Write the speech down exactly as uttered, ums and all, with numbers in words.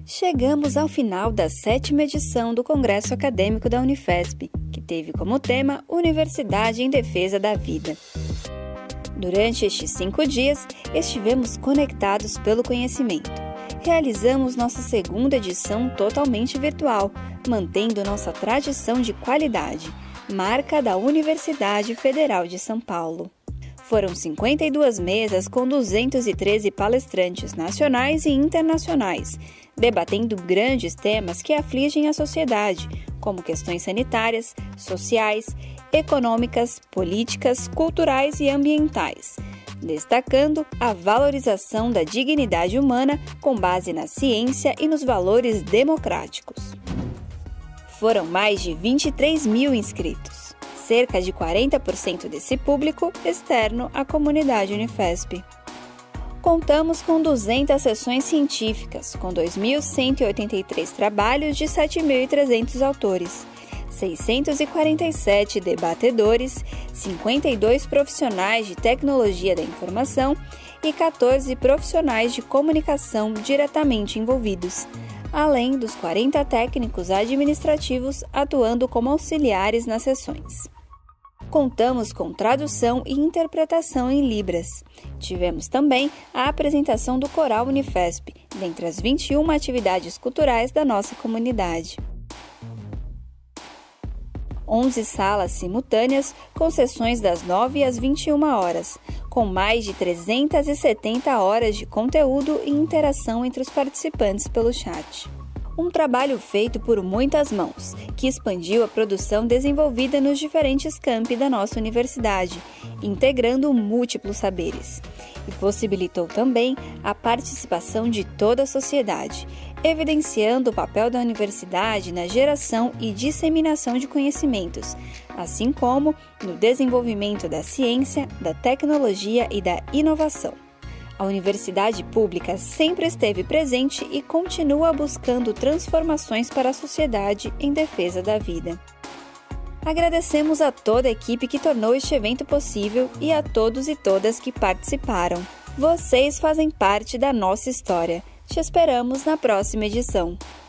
Chegamos ao final da sétima edição do Congresso Acadêmico da Unifesp, que teve como tema Universidade em Defesa da Vida. Durante estes cinco dias, estivemos conectados pelo conhecimento. Realizamos nossa segunda edição totalmente virtual, mantendo nossa tradição de qualidade, marca da Universidade Federal de São Paulo. Foram cinquenta e duas mesas com duzentos e treze palestrantes nacionais e internacionais, debatendo grandes temas que afligem a sociedade, como questões sanitárias, sociais, econômicas, políticas, culturais e ambientais, destacando a valorização da dignidade humana com base na ciência e nos valores democráticos. Foram mais de vinte e três mil inscritos. Cerca de quarenta por cento desse público externo à comunidade Unifesp. Contamos com duzentas sessões científicas, com dois mil cento e oitenta e três trabalhos de sete mil e trezentos autores, seiscentos e quarenta e sete debatedores, cinquenta e dois profissionais de tecnologia da informação e quatorze profissionais de comunicação diretamente envolvidos, além dos quarenta técnicos administrativos atuando como auxiliares nas sessões. Contamos com tradução e interpretação em Libras. Tivemos também a apresentação do Coral Unifesp, dentre as vinte e uma atividades culturais da nossa comunidade. onze salas simultâneas com sessões das nove às vinte e uma horas, com mais de trezentas e setenta horas de conteúdo e interação entre os participantes pelo chat. Um trabalho feito por muitas mãos, que expandiu a produção desenvolvida nos diferentes campi da nossa universidade, integrando múltiplos saberes, e possibilitou também a participação de toda a sociedade, evidenciando o papel da universidade na geração e disseminação de conhecimentos, assim como no desenvolvimento da ciência, da tecnologia e da inovação. A universidade pública sempre esteve presente e continua buscando transformações para a sociedade em defesa da vida. Agradecemos a toda a equipe que tornou este evento possível e a todos e todas que participaram. Vocês fazem parte da nossa história. Te esperamos na próxima edição.